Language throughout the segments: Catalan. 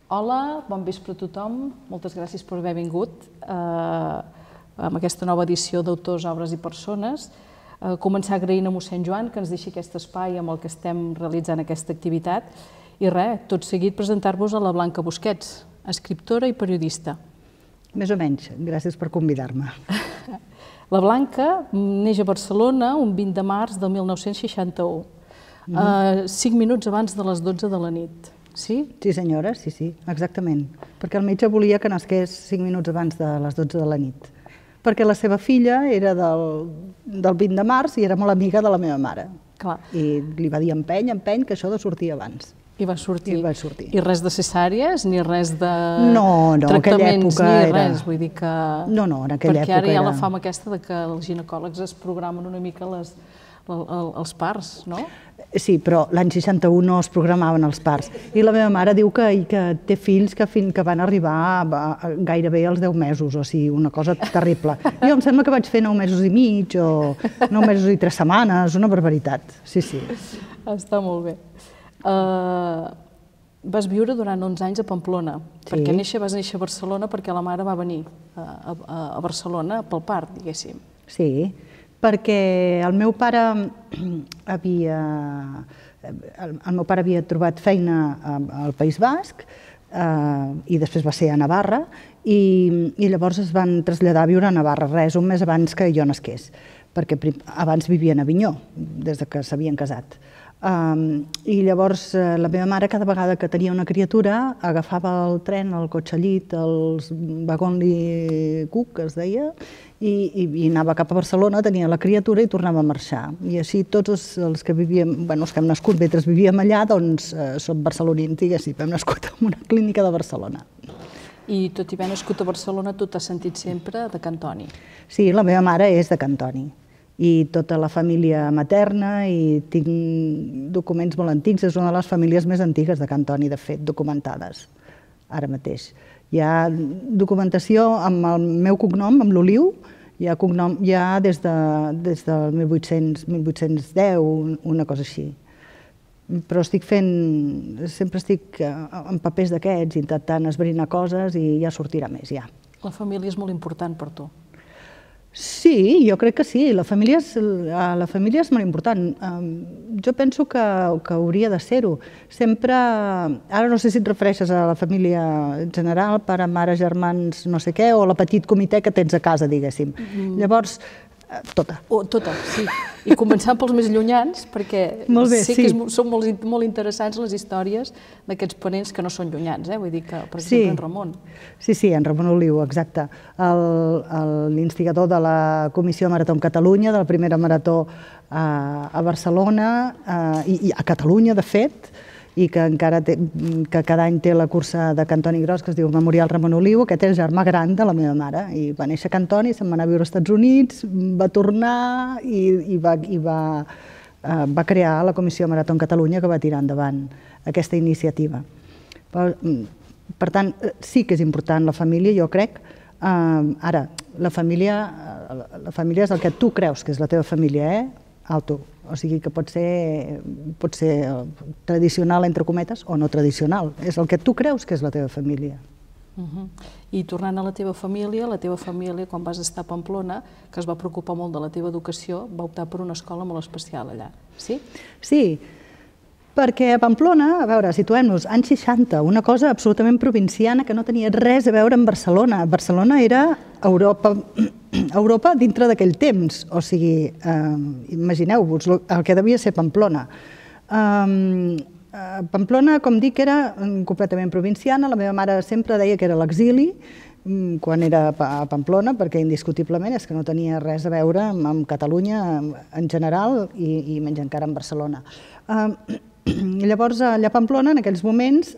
Hola, bon vespre a tothom. Moltes gràcies per haver vingut amb aquesta nova edició d'Autors, Obres i Persones. Començar agraint a mossèn Joan que ens deixi aquest espai amb el que estem realitzant aquesta activitat. I res, tot seguit presentar-vos a la Blanca Busquets, escriptora i periodista. Més o menys, gràcies per convidar-me. La Blanca neix a Barcelona un 20 de març de 1961, 5 minuts abans de les 12 de la nit. Sí? Sí, senyora, sí, exactament. Perquè el metge volia que nasqués 5 minuts abans de les 12 de la nit. Perquè la seva filla era del 20 de març i era molt amiga de la meva mare. Clar. I li va dir empeny, que això de sortir abans. I va sortir. I va sortir. I res de cesàries, ni res de tractaments, ni res, vull dir que... No, en aquella època era... Perquè ara hi ha la fama aquesta de que els ginecòlegs es programen una mica els parts, no? Sí, però l'any 61 no es programaven els parts. I la meva mare diu que té fills que van arribar gairebé als 10 mesos, o sigui, una cosa terrible. Jo em sembla que vaig fer 9 mesos i mig o 9 mesos i 3 setmanes, una barbaritat. Sí. Està molt bé. Vas viure durant 11 anys a Pamplona, perquè vas néixer a Barcelona perquè la mare va venir a Barcelona pel part, diguéssim. Sí, perquè el meu pare havia trobat feina al País Basc i després va ser a Navarra i llavors es van traslladar a viure a Navarra, un mes abans que jo nasqués, perquè abans vivien a Avinyó, des que s'havien casat. I llavors la meva mare cada vegada que tenia una criatura agafava el tren, el cotxe llit, els Wagonly Cook, que es deia, i anava cap a Barcelona, tenia la criatura i tornava a marxar. I així tots els que vivíem, els que hem nascut mentre vivíem allà, doncs som barcelonins, diguéssim, hem nascut en una clínica de Barcelona. I tot i haver nascut a Barcelona, tu t'has sentit sempre de Cantoni? Sí, la meva mare és de Cantoni. I tota la família materna, i tinc documents molt antics, és una de les famílies més antigues de Cantoni, de fet, documentades, ara mateix. Hi ha documentació amb el meu cognom, amb l'Oliu, hi ha des del 1810, una cosa així. Però sempre estic en papers d'aquests, intentant esbrinar coses i ja sortirà més, ja. La família és molt important per tu. Sí, jo crec que sí. La família és molt important. Jo penso que hauria de ser-ho. Sempre, ara no sé si et refereixes a la família en general, pare, mare, germans, no sé què, o la petit comitè que tens a casa, diguéssim. Llavors, tota. Tota, sí. I començant pels més llunyans, perquè sé que són molt interessants les històries d'aquests parents que no són llunyans, vull dir que, per exemple, en Ramon. Sí, en Ramon Oliu, exacte. L'instigador de la Comissió Marató en Catalunya, de la primera marató a Barcelona, i a Catalunya, de fet, i que cada any té la cursa de Cantoni Gros, que es diu Memorial Ramon Oliu. Aquest és el germà gran de la meva mare, i va néixer a Cantoni, se'n va anar a viure als Estats Units, va tornar i va crear la Comissió Marató en Catalunya, que va tirar endavant aquesta iniciativa. Per tant, sí que és important la família, jo crec. Ara, la família és el que tu creus que és la teva família, alto. O sigui que pot ser tradicional, entre cometes, o no tradicional. És el que tu creus que és la teva família. I tornant a la teva família, quan vas estar a Pamplona, que es va preocupar molt de la teva educació, va optar per una escola molt especial allà, sí? Sí, perquè a Pamplona, a veure, situem-nos, anys 60, una cosa absolutament provinciana que no tenia res a veure amb Barcelona. Barcelona era Europa dintre d'aquell temps, o sigui, imagineu-vos el que devia ser Pamplona. Pamplona, com dic, era completament provinciana. La meva mare sempre deia que era l'exili quan era a Pamplona, perquè indiscutiblement és que no tenia res a veure amb Catalunya en general i menys encara amb Barcelona. Llavors, allà a Pamplona, en aquells moments,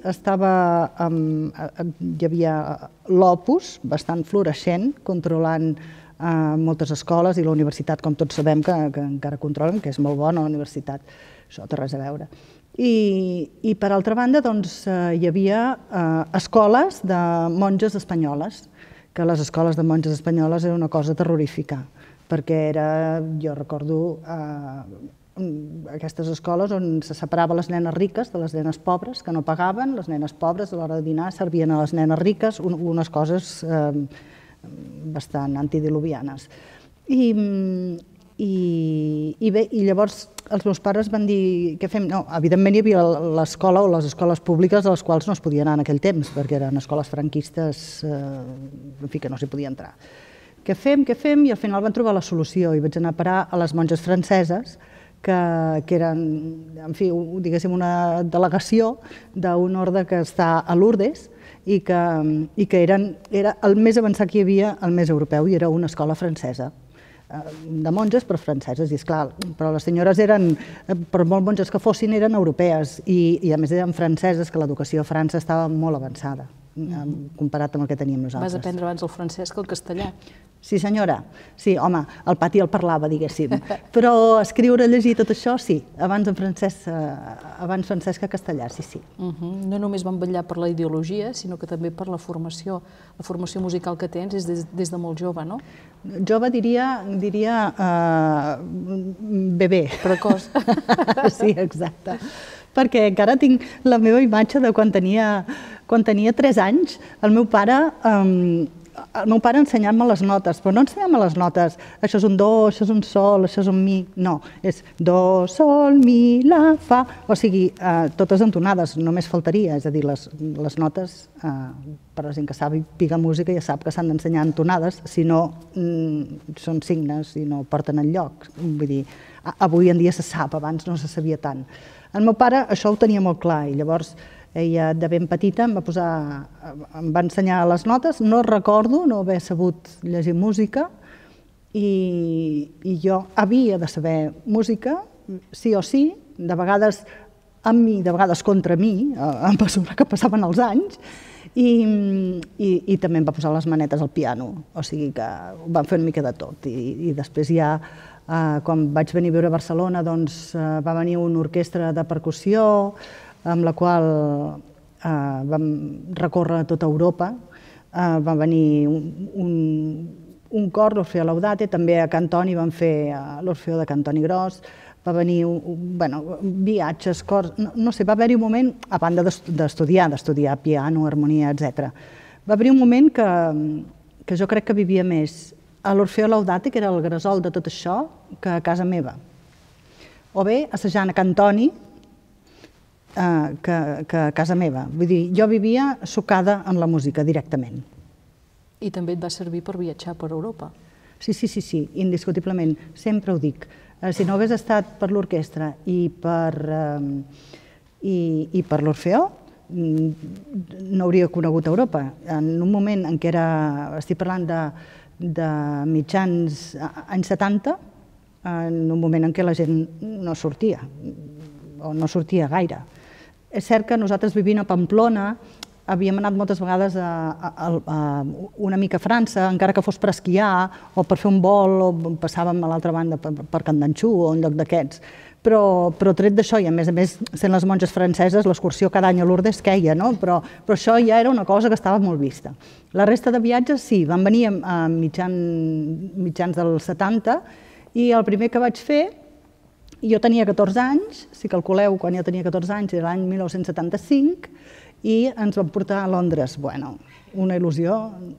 hi havia l'Opus, bastant fluorescent, controlant moltes escoles, i la universitat, com tots sabem, que encara controlen, que és molt bona la universitat. Això té res a veure. I per altra banda, hi havia escoles de monges espanyoles, que les escoles de monges espanyoles era una cosa terrorífica, perquè era, jo recordo, aquestes escoles on se separava les nenes riques de les nenes pobres, que no pagaven, les nenes pobres a l'hora de dinar servien a les nenes riques, unes coses bastant antidiluvianes. I bé, i llavors els meus pares van dir, què fem? No, evidentment hi havia l'escola o les escoles públiques a les quals no es podia anar en aquell temps, perquè eren escoles franquistes, en fi, que no s'hi podia entrar. Què fem? I al final van trobar la solució i vaig anar a parar a les monges franceses, que eren, en fi, diguéssim, una delegació d'un orde que està a Lourdes i que era el més avançat que hi havia, el més europeu, i era una escola francesa de monges però franceses, i esclar, però les senyores eren, per molt monges que fossin, eren europees i a més eren franceses, que l'educació a França estava molt avançada comparat amb el que teníem nosaltres. Vas aprendre abans el francès que el castellà. Sí, senyora. Sí, home, el pati el parlava, diguéssim. Però escriure, llegir, tot això, sí. Abans francès que castellà, sí. No només van vetllar per la ideologia, sinó que també per la formació musical que tens des de molt jove, no? Jove diria bebè. Precoç. Sí, exacte. Perquè encara tinc la meva imatge de quan tenia 3 anys, el meu pare ensenyant-me les notes, però no ensenyant-me les notes, això és un do, això és un sol, això és un mi, no, és do, sol, mi, la, fa, o sigui, totes entonades, només faltaria, és a dir, les notes, per la gent que sap picar música ja sap que s'han d'ensenyar entonades, si no són signes i no porten enlloc, vull dir, avui en dia se sap, abans no se sabia tant. El meu pare això ho tenia molt clar i llavors ella de ben petita em va ensenyar les notes, no recordo no haver sabut llegir música i jo havia de saber música, sí o sí, de vegades amb mi, de vegades contra mi, a mesura que passaven els anys, i també em va posar les manetes al piano, o sigui que ho vam fer una mica de tot i després ja quan vaig venir a viure a Barcelona va venir una orquestra de percussió amb la qual vam recórrer tota Europa. Va venir un cor, l'Orfeó Laudate, també a Cantoni vam fer l'Orfeó de Cantoni Gros, va venir viatges, cors, no sé, va haver-hi un moment, a banda d'estudiar piano, harmonia, etc. Va haver-hi un moment que jo crec que vivia més a l'Orfeó Laudate, que era el gresol de tot això, que a casa meva. O bé assajant a Cantoni, que a casa meva. Vull dir, jo vivia sucada en la música directament. I també et va servir per viatjar per Europa. Sí, indiscutiblement, sempre ho dic. Si no hagués estat per l'orquestra i per l'Orfeó, no hauria conegut Europa. En un moment en què estic parlant de mitjans anys 70, en un moment en què la gent no sortia, o no sortia gaire. És cert que nosaltres vivint a Pamplona havíem anat moltes vegades una mica a França, encara que fos per esquiar o per fer un vol, o passàvem a l'altra banda per Can d'Anxú o un lloc d'aquests. Però tret d'això, i a més, sent les monges franceses, l'excursió cada any a Lourdes queia, no? Però això ja era una cosa que estava molt vista. La resta de viatges, sí, van venir a mitjans dels 70, i el primer que vaig fer, jo tenia 14 anys, si calculeu, quan jo tenia 14 anys, era l'any 1975, i ens van portar a Londres. Bueno, una il·lusió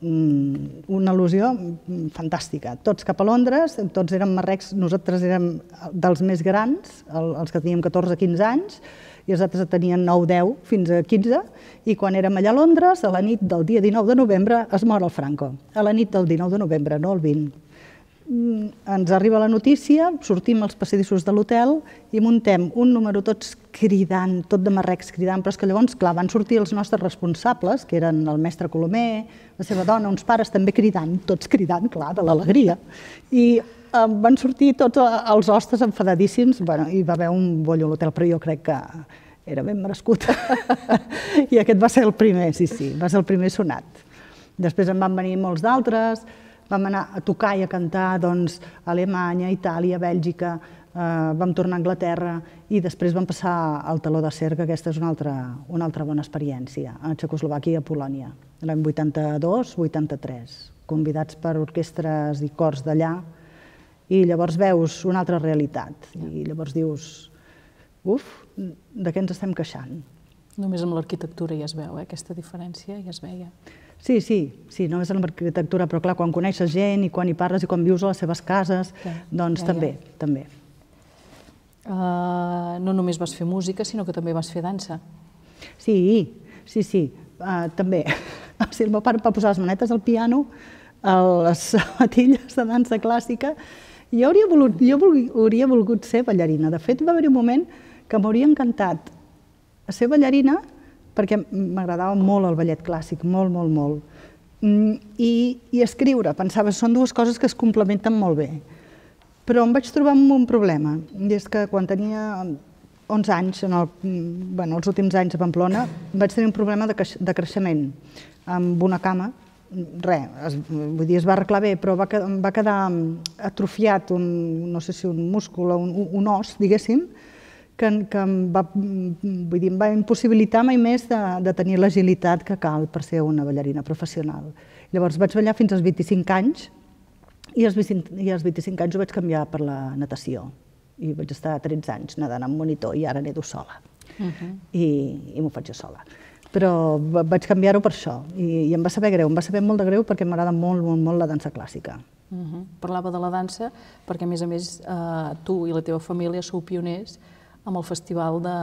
fantàstica. Tots cap a Londres, tots érem marrecs, nosaltres érem dels més grans, els que teníem 14-15 anys, i els altres tenien 9-10 fins a 15, i quan érem allà a Londres, a la nit del dia 19 de novembre, es mor el Franco. A la nit del 19 de novembre, no el 20. Ens arriba la notícia, sortim als passadissos de l'hotel i muntem un número tots cridant, tot de marrecs cridant, però és que llavors, clar, van sortir els nostres responsables, que eren el mestre Colomer, la seva dona, uns pares també cridant, tots cridant, clar, de l'alegria. I van sortir tots els hostes enfadadíssims, i va haver un bollo a l'hotel, però jo crec que era ben merescut. I aquest va ser el primer, sí, va ser el primer sonat. Després en van venir molts d'altres, vam anar a tocar i a cantar a Alemanya, Itàlia, Bèlgica, vam tornar a Anglaterra i després vam passar al Teló d'Acer, que aquesta és una altra bona experiència, a Txecoslovàquia i a Polònia, l'any 82-83, convidats per orquestres i cors d'allà i llavors veus una altra realitat. I llavors dius, de què ens estem queixant? Només amb l'arquitectura ja es veu, aquesta diferència ja es veia. Sí, només amb l'arquitectura, però clar, quan coneixes gent i quan hi parles i quan vius a les seves cases, doncs també. No només vas fer música, sinó que també vas fer dansa. Sí, també. El meu pare va posar les manetes al piano, a les sabatilles de dansa clàssica, i jo hauria volgut ser ballarina. De fet, va haver un moment que m'hauria encantat ser ballarina perquè m'agradava molt el ballet clàssic, molt. I escriure, pensava, són dues coses que es complementen molt bé. Però em vaig trobar amb un problema, i és que quan tenia 11 anys, els últims anys a Pamplona, vaig tenir un problema de creixement amb una cama. Vull dir, es va arreglar bé, però va quedar atrofiat, no sé si un múscul o un os, diguéssim, que em va impossibilitar mai més de tenir l'agilitat que cal per ser una ballarina professional. Llavors vaig ballar fins als 25 anys i als 25 anys ho vaig canviar per la natació. I vaig estar 13 anys nedant amb monitor i ara nedo sola. I m'ho faig jo sola. Però vaig canviar-ho per això i em va saber greu, molt de greu perquè m'agrada molt la dansa clàssica. Parlava de la dansa perquè, a més, tu i la teva família sou pioners amb el festival de...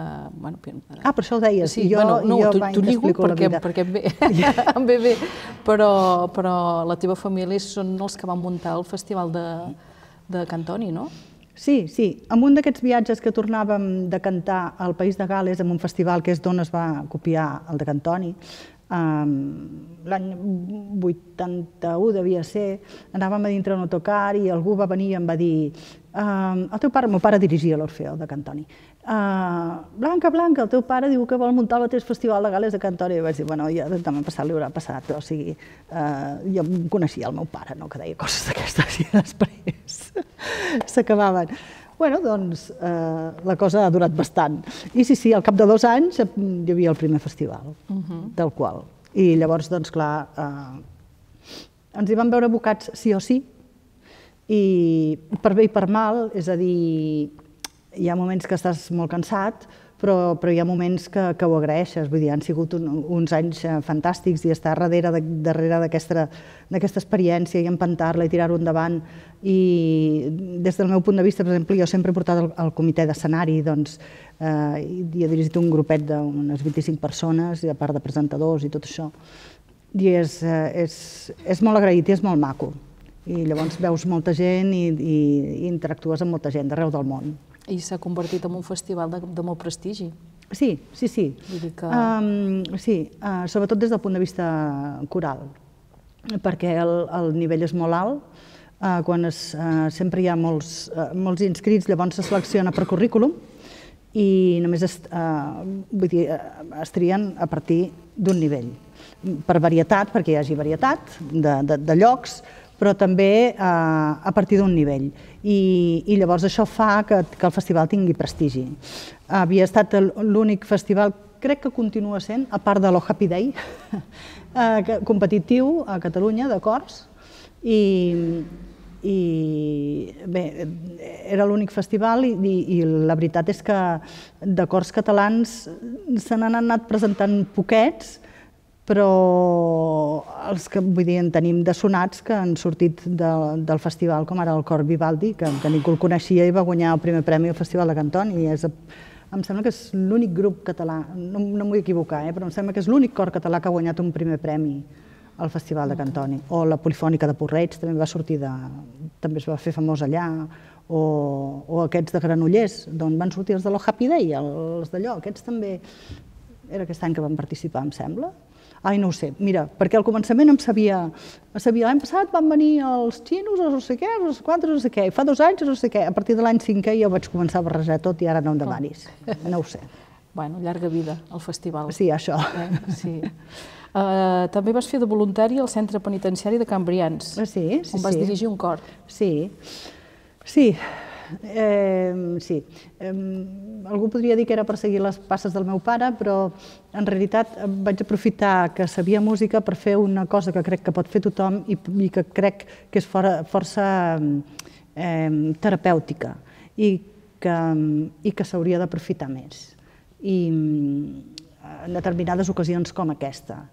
Per això ho deies. Sí, t'ho lligo perquè em ve bé, però la teva família són els que van muntar el festival de Cantoni, no? Sí. En un d'aquests viatges que tornàvem de cantar al País de Gal·les, en un festival que és d'on es va copiar el de Cantoni, l'any 81 devia ser, anàvem a dintre un autocar i algú va venir i em va dir el meu pare dirigia l'Orfeó de Cantoni. Blanca, el teu pare diu que vol muntar el mateix festival de Gal·les de Cantoni. I vaig dir, bueno, ja també li haurà passat, o sigui, jo coneixia el meu pare, no, que deia coses d'aquestes i després s'acabaven. Bé, doncs la cosa ha durat bastant. I sí, al cap de 2 anys hi havia el primer festival, del qual. I llavors, doncs clar, ens hi vam veure abocats sí o sí, i per bé i per mal, és a dir, hi ha moments que estàs molt cansat, però hi ha moments que ho agraeixes. Vull dir, han sigut uns anys fantàstics i estar darrere d'aquesta experiència i empantar-la i tirar-ho endavant. I des del meu punt de vista, per exemple, jo sempre he portat el comitè d'escenari, doncs, i he dirigit un grupet d'unes 25 persones, a part de presentadors i tot això. I és molt agraït i és molt maco. I llavors veus molta gent i interactues amb molta gent d'arreu del món. I s'ha convertit en un festival de molt prestigi. Sí. Sí, sobretot des del punt de vista coral, perquè el nivell és molt alt, quan sempre hi ha molts inscrits, llavors se selecciona per currículum i només es trien a partir d'un nivell. Per varietat, perquè hi hagi varietat de llocs, però també a partir d'un nivell. I llavors això fa que el festival tingui prestigi. Havia estat l'únic festival, crec que continua sent, a part de l'O-Happy Day, competitiu a Catalunya, de cors, i bé, era l'únic festival i la veritat és que de cors catalans se n'han anat presentant poquets, però els que, vull dir, en tenim de sonats que han sortit del festival, com ara el cor Vivaldi, que ningú el coneixia i va guanyar el primer premi al Festival de Cantoni. Em sembla que és l'únic grup català, no m'ho vull equivocar, però em sembla que és l'únic cor català que ha guanyat un primer premi al Festival de Cantoni. O la Polifònica de Porreig també també es va fer famós allà, o aquests de Granollers, d'on van sortir els de l'O-Happy Day, els d'allò, aquests també era aquest any que van participar, em sembla. Ai, no ho sé, mira, perquè al començament em sabia l'any passat van venir els xinos, o no sé què, no sé quantos, no sé què, i fa 2 anys, no sé què, a partir de l'any 5è jo vaig començar a barrejar tot i ara no em demanis, no ho sé. Bueno, llarga vida, el festival. Sí, això. Sí. També vas fer de voluntari al Centre Penitenciari de Can Brians, on vas dirigir un cor. Sí. Algú podria dir que era per seguir les passes del meu pare, però en realitat vaig aprofitar que sabia música per fer una cosa que crec que pot fer tothom i que crec que és força terapèutica i que s'hauria d'aprofitar més. I en determinades ocasions com aquesta.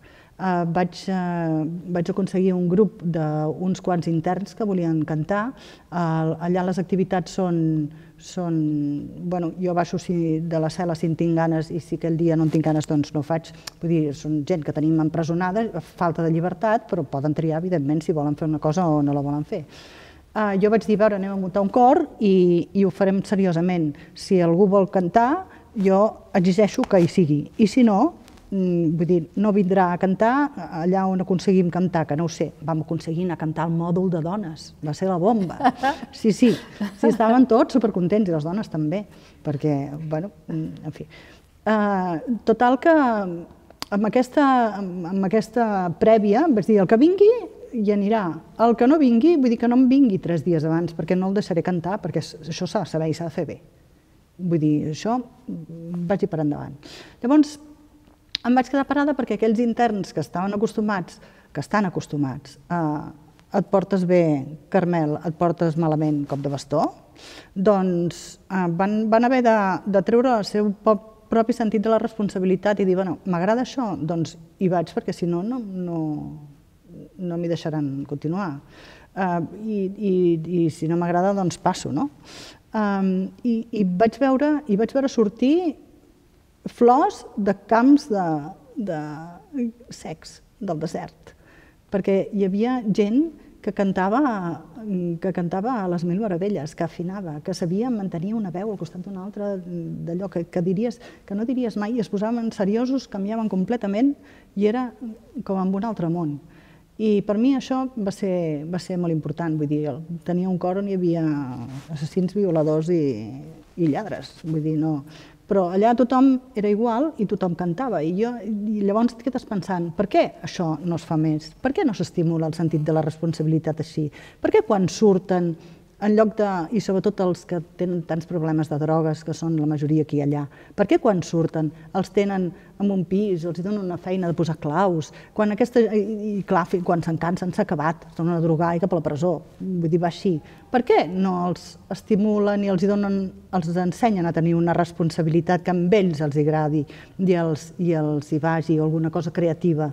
Vaig aconseguir un grup d'uns quants interns que volien cantar. Allà les activitats són... Jo baixo de la cel·la si en tinc ganes i si aquell dia no en tinc ganes doncs no ho faig. Vull dir, són gent que tenim empresonada, falta de llibertat, però poden triar, evidentment, si volen fer una cosa o no la volen fer. Jo vaig dir, a veure, anem a muntar un cor i ho farem seriosament. Si algú vol cantar, jo exigeixo que hi sigui. I si no, vull dir, no vindrà a cantar allà on aconseguim cantar, que no ho sé, vam aconseguir anar a cantar al mòdul de dones, va ser la bomba. Sí, estaven tots supercontents i les dones també, perquè, bueno, en fi. Total que amb aquesta prèvia vaig dir, el que vingui hi anirà, el que no vingui, vull dir que no em vingui 3 dies abans, perquè no el deixaré cantar, perquè això s'ha de saber i s'ha de fer bé. Vull dir, això vaig dir per endavant. Llavors, em vaig quedar parada perquè aquells interns que estan acostumats et portes bé, Carmel, et portes malament, cop de bastó, doncs van haver de treure el seu propi sentit de la responsabilitat i dir, bueno, m'agrada això, doncs hi vaig perquè si no, no m'hi deixaran continuar. I si no m'agrada, doncs passo, no? I vaig veure sortir flors de camps secs del desert, perquè hi havia gent que cantava a les mil meravelles, que afinava, que sabia mantenir una veu al costat d'una altra, d'allò que no diries mai, i es posaven seriosos, canviaven completament i era com en un altre món. I per mi això va ser molt important, vull dir, tenia un cor on hi havia assassins, violadors i lladres, vull dir, no... Però allà tothom era igual i tothom cantava. I llavors et quedes pensant, per què això no es fa més? Per què no s'estimula el sentit de la responsabilitat així? Per què quan surten, en lloc de... i sobretot els que tenen tants problemes de drogues, que són la majoria aquí i allà, per què quan surten els tenen en un pis, els donen una feina de posar claus, i clar, quan se'n cansen s'ha acabat, es tornen a drogar i cap a la presó, vull dir, va així. Per què no els estimulen i els ensenyen a tenir una responsabilitat que amb ells els agradi i els hi vagi, o alguna cosa creativa?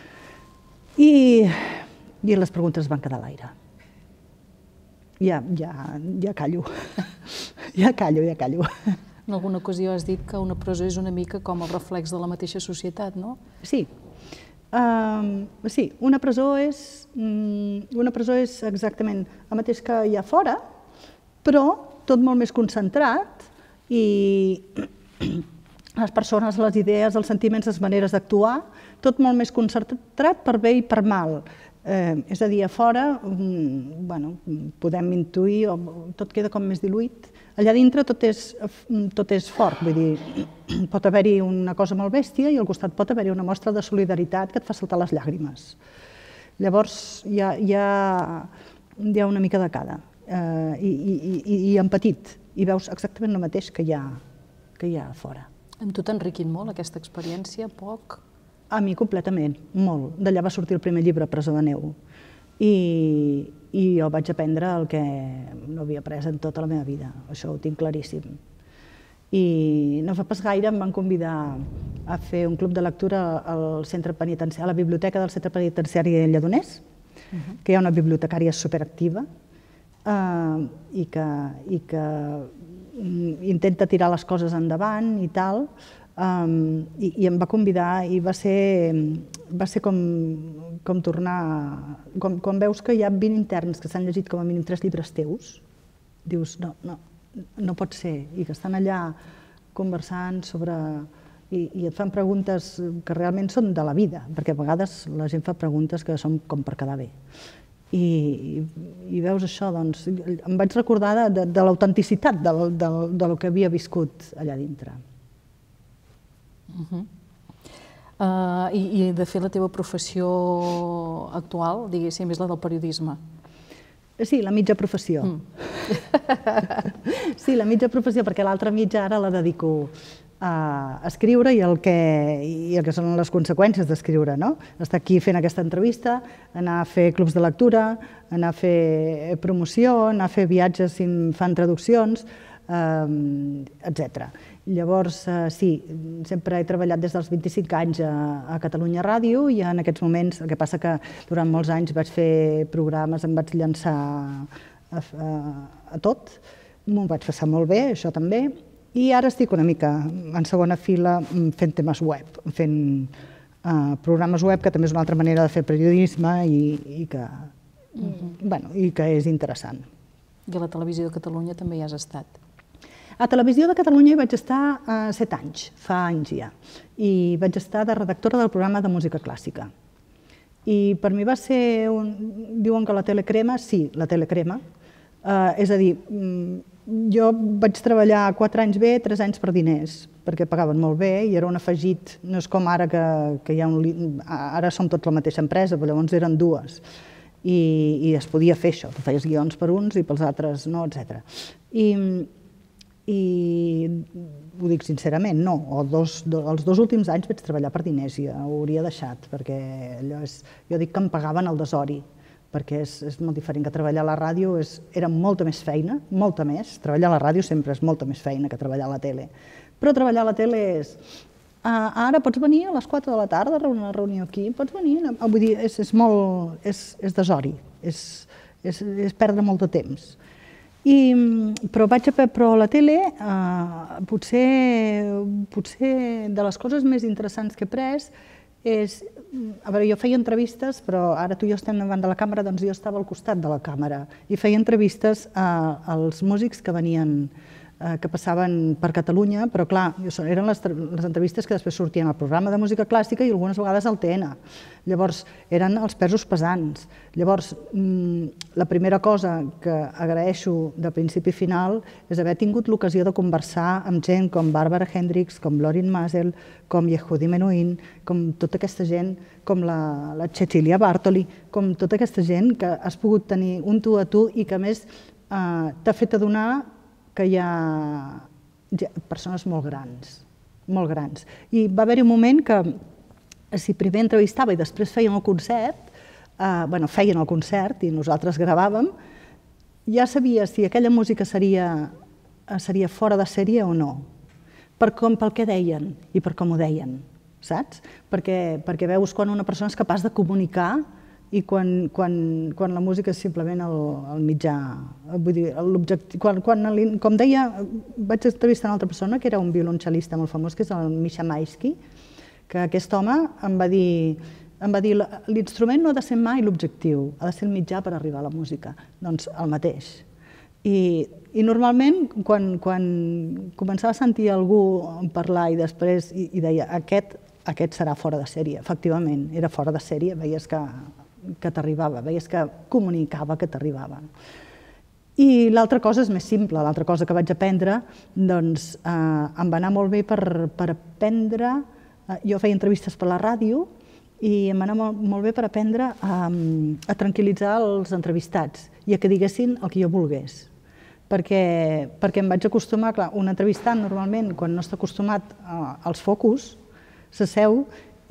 I les preguntes van quedar a l'aire. Ja callo. Ja callo. En alguna ocasió has dit que una presó és una mica com el reflex de la mateixa societat, no? Sí. Sí, una presó és exactament el mateix que hi ha fora, però tot molt més concentrat i les persones, les idees, els sentiments, les maneres d'actuar, tot molt més concentrat per bé i per mal. És a dir, a fora podem intuir, tot queda com més diluït. Allà dintre tot és fort, vull dir, pot haver-hi una cosa molt bèstia i al costat pot haver-hi una mostra de solidaritat que et fa saltar les llàgrimes. Llavors hi ha una mica de cada, i en petit, i veus exactament el mateix que hi ha a fora. Amb tu t'ha enriquit molt aquesta experiència, poc? A mi completament, molt. D'allà va sortir el primer llibre, Presó de neu, i jo vaig aprendre el que no havia après en tota la meva vida, això ho tinc claríssim. I no fa pas gaire em van convidar a fer un club de lectura al centre penitenciari, a la biblioteca del centre penitenciari de Lledoners, que hi ha una bibliotecària superactiva i que intenta tirar les coses endavant i tal, i em va convidar i va ser com tornar... Quan veus que hi ha 20 interns que s'han llegit com a mínim 3 llibres teus, dius, no pot ser, i que estan allà conversant sobre... i et fan preguntes que realment són de la vida, perquè a vegades la gent fa preguntes que són com per quedar bé. I veus això, doncs, em vaig recordar de l'autenticitat del que havia viscut allà dintre. I de fet la teva professió actual, diguéssim, és la del periodisme. Sí, la mitja professió. Sí, la mitja professió, perquè l'altra mitja ara la dedico escriure i el que són les conseqüències d'escriure, no? Estar aquí fent aquesta entrevista, anar a fer clubs de lectura, anar a fer promoció, anar a fer viatges si em fan traduccions, etc. Llavors, sí, sempre he treballat des dels 25 anys a Catalunya Ràdio i en aquests moments, el que passa que durant molts anys vaig fer programes, em vaig llançar a tot, m'ho vaig passar molt bé, això també, i ara estic una mica en segona fila fent temes web, fent programes web, que també és una altra manera de fer periodisme i que és interessant. I a la Televisió de Catalunya també hi has estat? A Televisió de Catalunya hi vaig estar 7 anys, fa anys ja, i vaig estar de redactora del programa de música clàssica. I per mi va ser, diuen que la tele crema, sí, la tele crema, és a dir, jo vaig treballar 4 anys bé, 3 anys per diners, perquè pagaven molt bé i era un afegit, no és com ara que hi ha ara som tots la mateixa empresa, però llavors eren dues i es podia fer això, tu feies guions per uns i pels altres no, etc. I ho dic sincerament, no, els 2 últims anys vaig treballar per diners i ho hauria deixat, perquè jo dic que em pagaven el desori, perquè és molt diferent que treballar a la ràdio, era molta més feina, molta més. Treballar a la ràdio sempre és molta més feina que treballar a la tele. Però treballar a la tele és... Ara pots venir a les 4 de la tarda a una reunió aquí, pots venir... Vull dir, és desori, és perdre molt de temps. Però la tele, potser de les coses més interessants que he pres és... A veure, jo feia entrevistes, però ara tu i jo estem davant de la càmera, doncs jo estava al costat de la càmera i feia entrevistes als músics que venien, que passaven per Catalunya, però clar, eren les entrevistes que després sortien al programa de música clàssica i algunes vegades al TN. Llavors, eren els pesos pesants. Llavors, la primera cosa que agraeixo de principi a final és haver tingut l'ocasió de conversar amb gent com Barbara Hendricks, com Lorin Maazel, com Yehudi Menuhin, com tota aquesta gent, com la Cecilia Bartoli, com tota aquesta gent que has pogut tenir un tu a tu i que a més t'ha fet adonar que hi ha persones molt grans. I va haver-hi un moment que si primer entrevistava i després feien el concert, feien el concert i nosaltres gravàvem, ja sabia si aquella música seria fora de sèrie o no, pel que deien i per com ho deien, saps? Perquè veus quan una persona és capaç de comunicar i quan la música és simplement el mitjà. Vull dir, l'objectiu... Com deia, vaig entrevistar una altra persona, que era un violoncel·lista molt famós, que és el Misha Maisky, que aquest home em va dir l'instrument no ha de ser mai l'objectiu, ha de ser el mitjà per arribar a la música. Doncs el mateix. I normalment, quan començava a sentir algú parlar i després i deia aquest serà fora de sèrie, efectivament, era fora de sèrie, veies que t'arribava, veies que comunicava que t'arribava. I l'altra cosa és més simple, l'altra cosa que vaig aprendre, doncs em va anar molt bé per aprendre, jo feia entrevistes per la ràdio i em va anar molt bé per aprendre a tranquil·litzar els entrevistats i a que diguessin el que jo volgués. Perquè em vaig acostumar, clar, un entrevistant normalment, quan no està acostumat als focus, s'asseu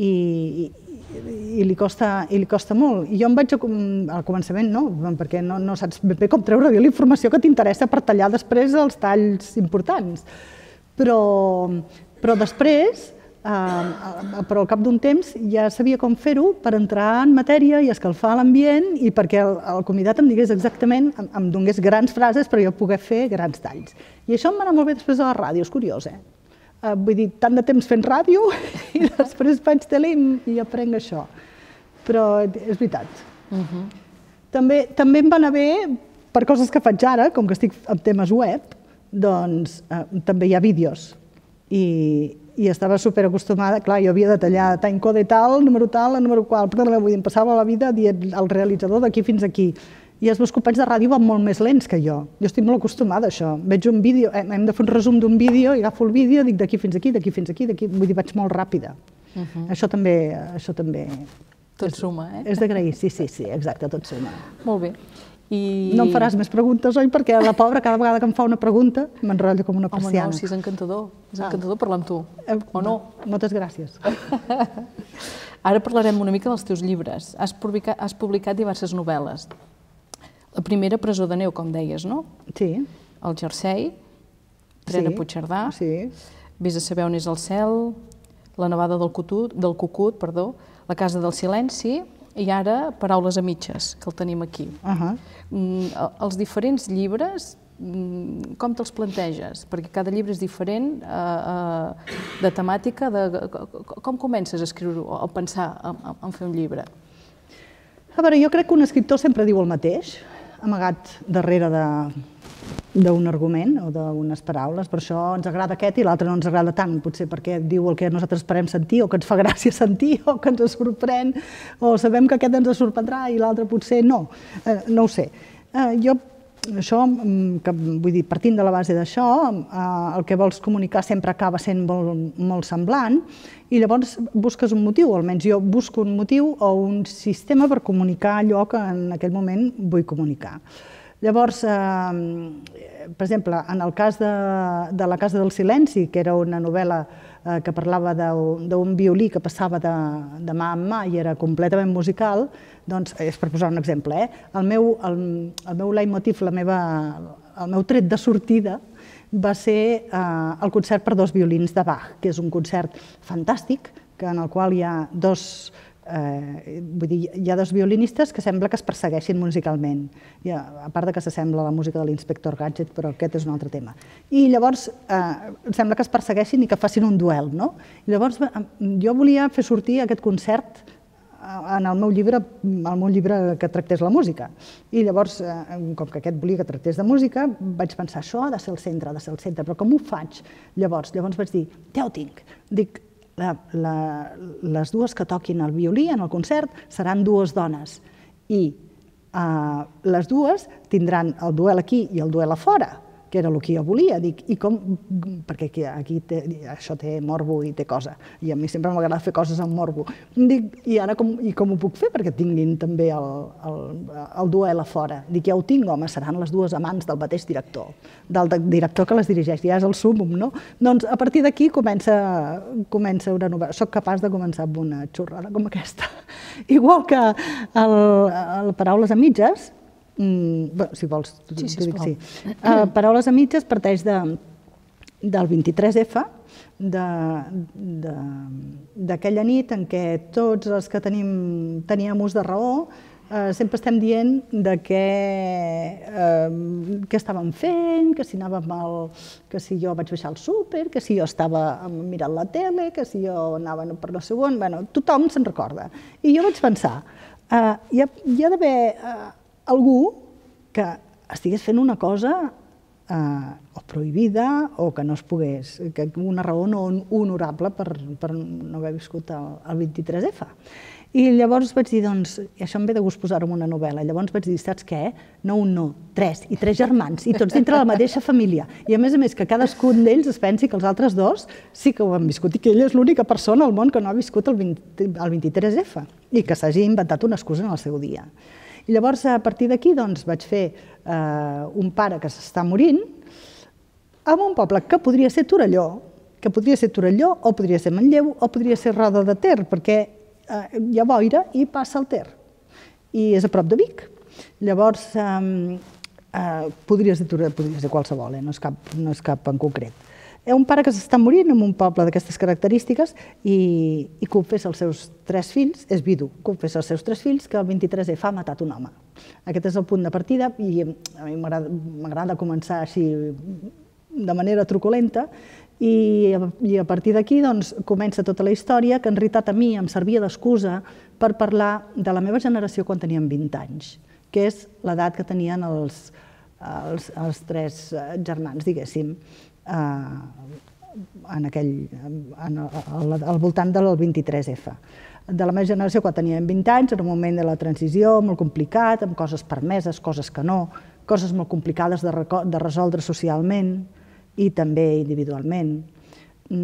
i li costa molt. I jo em vaig, al començament no, perquè no saps ben bé com treure la informació que t'interessa per tallar després els talls importants. Però després, però al cap d'un temps, ja sabia com fer-ho per entrar en matèria i escalfar l'ambient i perquè el convidat em digués exactament, em donés grans frases per jo poder fer grans talls. I això em va anar molt bé després a la ràdio, és curiós, Vull dir, tant de temps fent ràdio i després faig tele i aprenc això. Però és veritat. També em va anar bé per coses que faig ara, com que estic en temes web, doncs també hi ha vídeos. I estava superacostumada, clar, jo havia de tallar timecode tal, número qual, però vull dir, em passava la vida dient al realitzador d'aquí fins aquí. I els meus companys de ràdio van molt més lents que jo. Jo estic molt acostumada a això. Veig un vídeo, hem de fer un resum d'un vídeo, i agafo el vídeo, dic d'aquí fins aquí, d'aquí fins aquí, vull dir, vaig molt ràpida. Això també... Tot suma, És d'agrair, sí, exacte, tot suma. Molt bé. No em faràs més preguntes, oi? Perquè la pobra, cada vegada que em fa una pregunta, m'enrotllo com una persiana. Home, no, si és encantador. És encantador parlar amb tu, o no? Moltes gràcies. Ara parlarem una mica dels teus llibres. Has publicat diverses novel·les. La primera, Presó de neu, com deies, no? Sí. El Jersei, Tren a Puigcerdà, Vés a saber on és el cel, La nevada del Cucut, La casa del silenci, i ara Paraules a mitges, que el tenim aquí. Els diferents llibres, com te'ls planteges? Perquè cada llibre és diferent de temàtica. Com comences a escriure o a pensar en fer un llibre? A veure, jo crec que un escriptor sempre diu el mateix, amagat darrere d'un argument o d'unes paraules. Per això ens agrada aquest i l'altre no ens agrada tant, potser perquè diu el que nosaltres esperem sentir o que ens fa gràcia sentir o que ens sorprèn o sabem que aquest ens sorprendrà i l'altre potser no. No ho sé. Jo, això, vull dir, partint de la base d'això, el que vols comunicar sempre acaba sent molt semblant i llavors busques un motiu, o almenys jo busco un motiu o un sistema per comunicar allò que en aquell moment vull comunicar. Llavors, per exemple, en el cas de La casa del silenci, que era una novel·la que parlava d'un violí que passava de mà en mà i era completament musical, doncs, és per posar un exemple, el meu leitmotiv, el meu tret de sortida va ser el concert per dos violins de Bach, que és un concert fantàstic, en el qual hi ha dos violinistes que sembla que es persegueixin musicalment, a part que s'assembla a la música de l'Inspector Gadget, però aquest és un altre tema. I llavors sembla que es persegueixin i que facin un duel, no? I llavors jo volia fer sortir aquest concert en el meu llibre que tractés la música. I llavors, com que aquest volia que tractés de música, vaig pensar, això ha de ser el centre, però com ho faig? Llavors vaig dir, ja ho tinc. Dic, les dues que toquin el violí en el concert seran dues dones i les dues tindran el duel aquí i el duel a fora, que era el que jo volia, perquè aquí això té morbo i té cosa, i a mi sempre m'agrada fer coses amb morbo. I ara com ho puc fer perquè tinguin també el duel a fora? Dic, ja ho tinc, home, seran les dues amants del mateix director, del director que les dirigeix, ja és el súmmum, no? Doncs a partir d'aquí comença una novel·la. Soc capaç de començar amb una xorrada com aquesta. Igual que el Paraules a mitges, si vols, t'ho dic sí. Paraules a mitges parteix del 23F, d'aquella nit en què tots els que teníem ús de raó sempre estem dient què estàvem fent, que si jo vaig baixar al súper, que si jo estava mirant la tele, que si jo anava per no sé on, tothom se'n recorda. I jo vaig pensar, hi ha d'haver algú que estigués fent una cosa o prohibida o que no es pogués, que una raó no honorable per no haver viscut el 23F. I llavors vaig dir, doncs, això em ve de gust posar-ho en una novel·la. Llavors vaig dir, saps què? No un no, tres, i tres germans, i tots dintre la mateixa família. I a més que cadascun d'ells es pensi que els altres dos sí que ho han viscut i que ella és l'única persona al món que no ha viscut el 23F i que s'hagi inventat una excusa en el seu dia. I llavors, a partir d'aquí, vaig fer un pare que s'està morint en un poble que podria ser Torelló, o podria ser Manlleu, o podria ser Roda de Ter, perquè hi ha boira i passa el Ter, i és a prop de Vic. Llavors, podria ser qualsevol, no és cap en concret. És un pare que s'està morint en un poble d'aquestes característiques i confessa als seus 3 fills, és vidu, confessa als seus 3 fills que el 23F ha matat un home. Aquest és el punt de partida i a mi m'agrada començar així de manera truculenta i a partir d'aquí comença tota la història que en realitat a mi em servia d'excusa per parlar de la meva generació quan teníem 20 anys, que és l'edat que tenien els 3 germans, diguéssim, al voltant del 23F. De la meva generació, quan teníem 20 anys, era un moment de la transició molt complicat, amb coses permeses, coses que no, coses molt complicades de resoldre socialment i també individualment.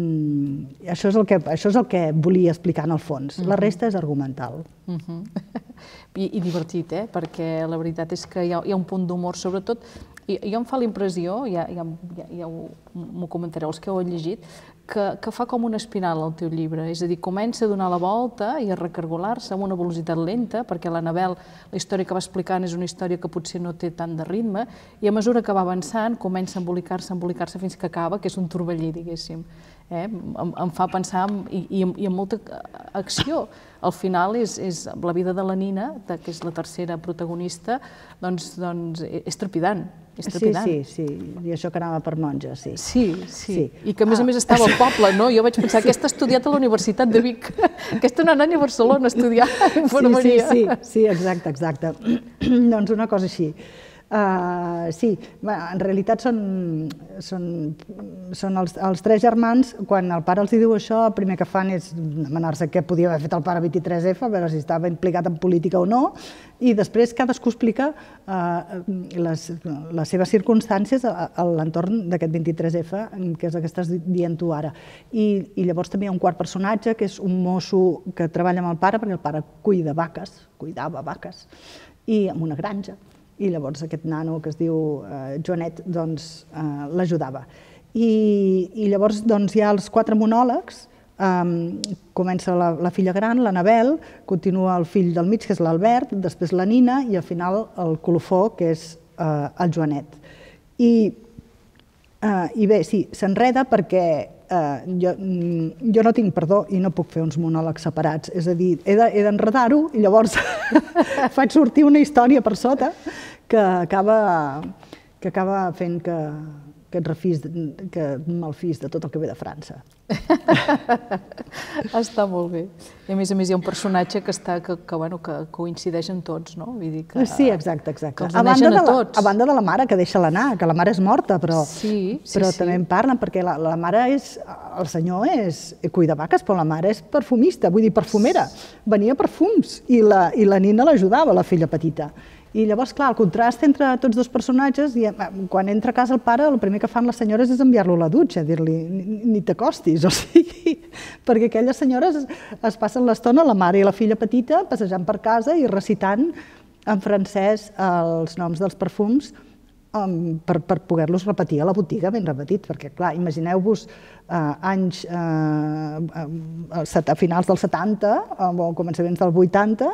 Això és el que volia explicar en el fons. La resta és argumental. I divertit, perquè la veritat és que hi ha un punt d'humor, sobretot, i jo em fa la impressió, ja m'ho comentareu els que ho heu llegit, que fa com una espiral el teu llibre, és a dir, comença a donar la volta i a recargolar-se amb una velocitat lenta, perquè l'Anabel, la història que va explicant és una història que potser no té tant de ritme, i a mesura que va avançant comença a embolicar-se fins que acaba, que és un torbellí, diguéssim. Em fa pensar, i amb molta acció. Al final, la vida de la Nina, que és la tercera protagonista, doncs és trepidant. Sí, i això que anava per monja, sí. Sí, i que a més estava al poble, no? Jo vaig pensar, aquesta ha estudiat a la Universitat de Vic, aquesta no ha anat a Barcelona a estudiar infermeria. Sí, exacte. Doncs una cosa així. Sí, en realitat són els tres germans. Quan el pare els diu això, el primer que fan és demanar-se què podia haver fet el pare 23F, a veure si estava implicat en política o no, i després cadascú explica les seves circumstàncies a l'entorn d'aquest 23F, que és el que estàs dient tu ara. I llavors també hi ha un quart personatge, que és un mosso que treballa amb el pare, perquè el pare cuidava vaques, i amb una granja. I llavors aquest nano que es diu Joanet l'ajudava. I llavors hi ha els 4 monòlegs, comença la filla gran, l'Anabel, continua el fill del mig, que és l'Albert, després la Nina i al final el colofó, que és el Joanet. I bé, sí, s'enreda perquè jo no tinc perdó i no puc fer uns monòlegs separats, és a dir, he d'enredar-ho i llavors faig sortir una història per sota que acaba fent que et malfis de tot el que ve de França. Està molt bé. I a més hi ha un personatge que coincideix en tots, no? Sí, exacte. A banda de la mare, que deixa-la anar, que la mare és morta, però també en parlen, perquè la mare és... El senyor cuida vaques, però la mare és perfumista, vull dir, perfumera. Venia perfums i la Nina l'ajudava, la filla petita. I llavors, clar, el contrast entre tots dos personatges, quan entra a casa el pare, el primer que fan les senyores és enviar-lo a la dutxa, dir-li, ni t'acostis, o sigui, perquè aquelles senyores es passen l'estona, la mare i la filla petita, passejant per casa i recitant en francès els noms dels perfums per poder-los repetir a la botiga, ben repetit, perquè, clar, imagineu-vos anys a finals dels 70 o començaments dels 80,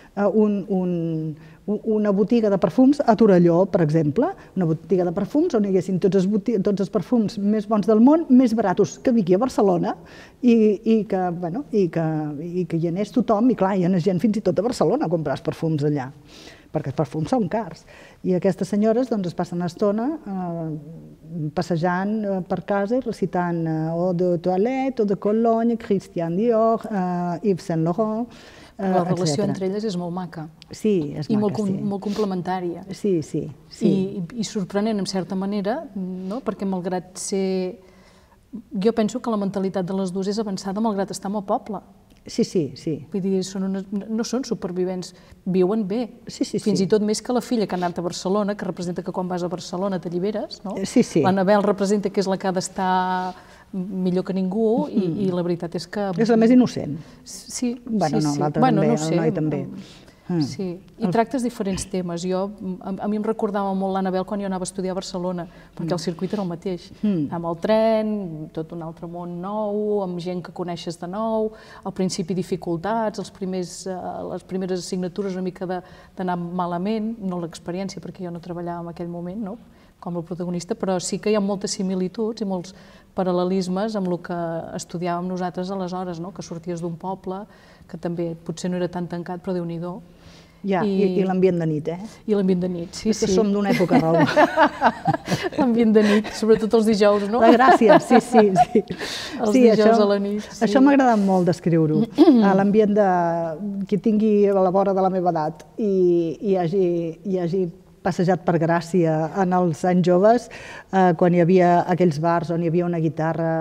una botiga de perfums a Torelló, per exemple, una botiga de perfums on hi haguessin tots els perfums més bons del món, més baratos que Vic i a Barcelona, i que hi anés tothom, i clar, hi anés gent fins i tot a Barcelona a comprar els perfums allà, perquè els perfums són cars. I aquestes senyores es passen l'estona passejant per casa i recitant Eau de Toilette, Eau de Cologne, Christian Dior, Yves Saint Laurent. La relació entre elles és molt maca. Sí, és maca, sí. I molt complementària. Sí. I sorprenent, en certa manera, perquè malgrat ser... Jo penso que la mentalitat de les dues és avançada malgrat estar en el poble. Sí. Vull dir, no són supervivents, viuen bé. Fins i tot més que la filla que ha anat a Barcelona, que representa que quan vas a Barcelona t'alliberes, no? Sí. L'Anabel representa que és la que ha d'estar millor que ningú, i la veritat és que... És la més innocent. Sí. Bueno, no, l'altre també, el noi també. Sí, i tractes diferents temes. A mi em recordava molt l'Anabel quan jo anava a estudiar a Barcelona, perquè el circuit era el mateix. Amb el tren, tot un altre món nou, amb gent que coneixes de nou, al principi dificultats, les primeres assignatures una mica d'anar malament, no l'experiència, perquè jo no treballava en aquell moment, no?, com a protagonista, però sí que hi ha moltes similituds i molts paral·lelismes amb el que estudiàvem nosaltres aleshores, que sorties d'un poble, que també potser no era tan tancat, però Déu-n'hi-do. I l'ambient de nit, I l'ambient de nit, sí. És que som d'una època raó. L'ambient de nit, sobretot els dijous, no? La gràcia, sí. Els dijous a la nit, sí. Això m'ha agradat molt descriure-ho. L'ambient de qui tingui a la vora de la meva edat i hagi passejat per Gràcia en els anys joves, quan hi havia aquells bars on hi havia una guitarra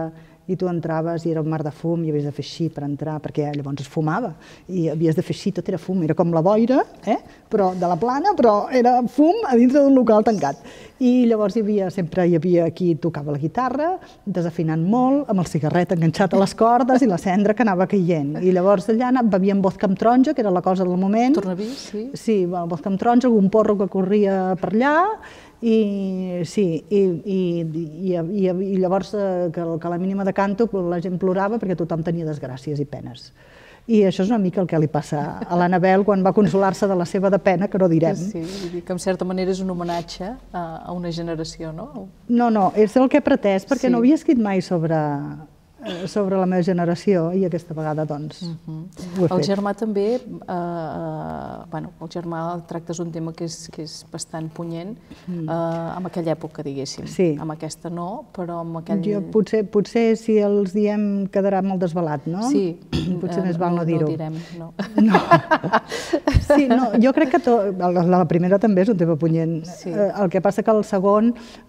i tu entraves i era un mar de fum i havies de fer així per entrar, perquè llavors es fumava i havies de fer així, tot era fum, era com la boira, però de la plana, però era fum a dintre d'un local tancat. I llavors sempre hi havia qui tocava la guitarra, desafinant molt, amb el cigarret enganxat a les cordes i la cendra que anava caient. I llavors allà bevien vodka amb taronja, que era la cosa del moment. Tornaví, sí. Sí, vodka amb taronja, algun porro que corria per allà, i llavors que a la mínima de canto la gent plorava perquè tothom tenia desgràcies i penes. I això és una mica el que li passa a l'Anabel quan va consolar-se de la seva de pena, que no direm. Sí, que en certa manera és un homenatge a una generació, no? No, és el que he pretès, perquè no havia escrit mai sobre la meva generació i aquesta vegada, doncs, ho he fet. El germà també, el germà tractes un tema que és bastant punyent, en aquella època, diguéssim. Sí. Amb aquesta no, però amb aquell... Potser si els diem quedarà molt desvelat, no? Sí. Potser més val no dir-ho. No ho direm, no. Sí, jo crec que la primera també és un tema punyent. El que passa que el segon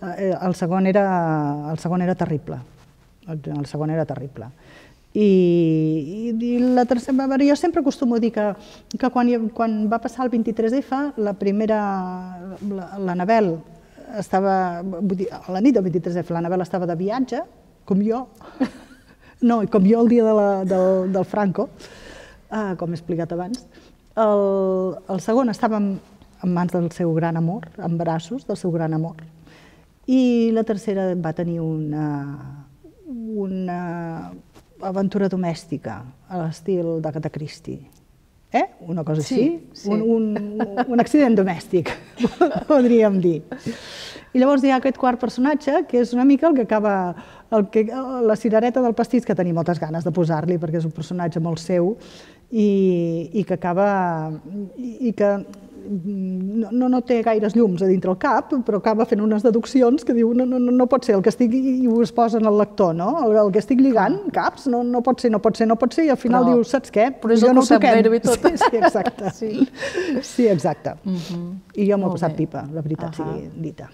era terrible. El segon era terrible. I la tercera... Jo sempre acostumo a dir que quan va passar el 23F, l'Anabel estava... A la nit del 23F, l'Anabel estava de viatge, com jo. No, com jo el dia del Franco, com he explicat abans. El segon estava en mans del seu gran amor, en braços del seu gran amor. I la tercera va tenir una aventura domèstica a l'estil d'Agatha Christie. Una cosa així? Un accident domèstic, podríem dir. I llavors hi ha aquest quart personatge, que és una mica el que acaba... la cirereta del pastís, que tenim moltes ganes de posar-li, perquè és un personatge molt seu, i que acaba... i que no té gaires llums a dintre el cap, però acaba fent unes deduccions que diu no pot ser el que estic, i ho es posa en el lector, no? El que estic lligant, caps, no pot ser, i al final diu, saps què? Però és el que ho sap gairebé tot. Sí, exacte. Sí, exacte. I jo m'ho he passat pipa, la veritat sigui dita.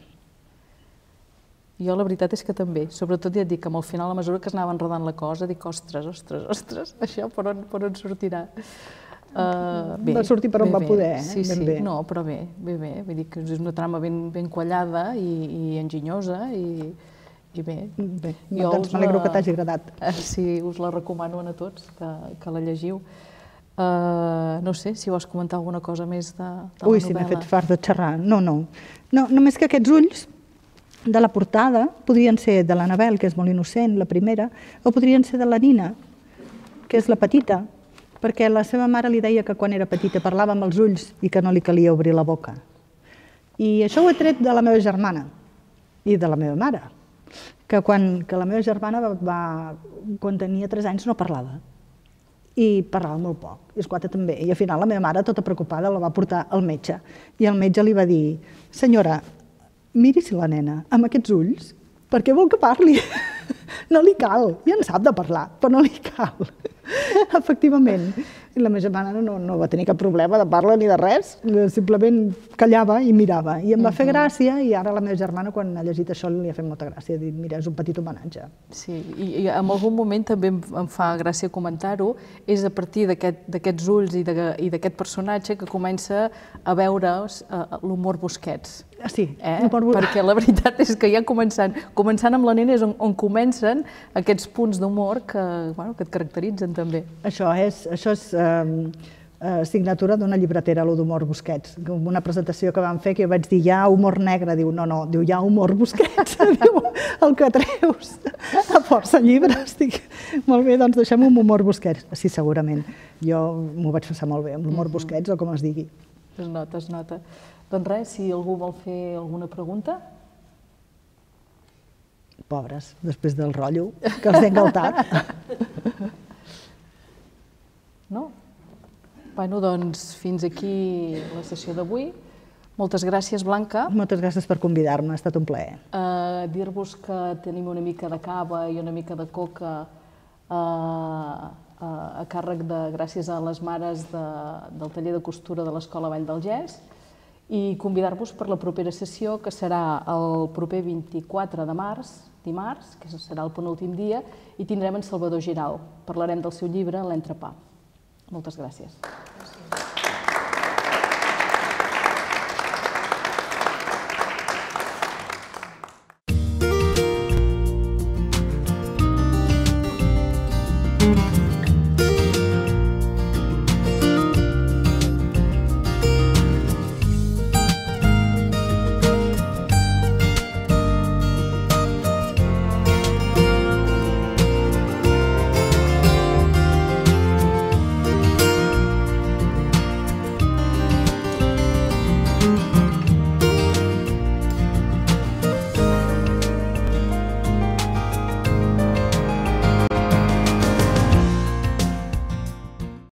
Jo la veritat és que també, sobretot ja et dic, amb el final, a mesura que es anava enredant la cosa, dic, ostres, això per on sortirà? Va sortir per on va poder, ben bé. No, però bé, vull dir que és una trama ben quallada i enginyosa i bé. Doncs m'alegro que t'hagi agradat. Sí, us la recomano a tots, que la llegiu. No sé, si vols comentar alguna cosa més de la novel·la. Ui, sí, m'he fet fart de xerrar. No, només que aquests ulls de la portada podrien ser de l'Anabel, que és molt innocent, la primera, o podrien ser de la Nina, que és la petita, perquè la seva mare li deia que quan era petita parlava amb els ulls i que no li calia obrir la boca. I això ho he tret de la meva germana i de la meva mare, que la meva germana quan tenia 3 anys no parlava, i parlava molt poc, i Esquata també, i al final la meva mare, tota preocupada, la va portar al metge, i el metge li va dir, senyora, miri si la nena, amb aquests ulls, per què vol que parli? No li cal, ja en sap de parlar, però no li cal. Efectivament. I la meva germana no va tenir cap problema de parlar ni de res, simplement callava i mirava. I em va fer gràcia, i ara la meva germana, quan ha llegit això, li ha fet molta gràcia. Ha dit, mira, és un petit homenatge. Sí, i en algun moment també em fa gràcia comentar-ho, és a partir d'aquests ulls i d'aquest personatge que comença a veure l'humor Busquets. Sí, perquè la veritat és que ja començant amb la nena és on comencen aquests punts d'humor que et caracteritzen també. Això és signatura d'una llibretera, allò d'humor Busquets. Una presentació que vam fer que jo vaig dir, hi ha humor negre, diu, no, diu, hi ha humor Busquets, diu, el que treus a força llibres. Dic, molt bé, doncs deixem un humor Busquets. Sí, segurament. Jo m'ho vaig passar molt bé, amb l'humor Busquets o com es digui. Es nota. Doncs res, si algú vol fer alguna pregunta. Pobres, després del rotllo que els he engaltat. No? Bueno, doncs fins aquí la sessió d'avui. Moltes gràcies, Blanca. Moltes gràcies per convidar-me, ha estat un plaer. Dir-vos que tenim una mica de cava i una mica de coca a càrrec gràcies a les mares del taller de costura de l'Escola Vall del Gès, i convidar-vos per la propera sessió, que serà el proper 24 de març, dimarts, que serà el penúltim dia, i tindrem en Salvador Giral. Parlarem del seu llibre, L'entrepà. Moltes gràcies.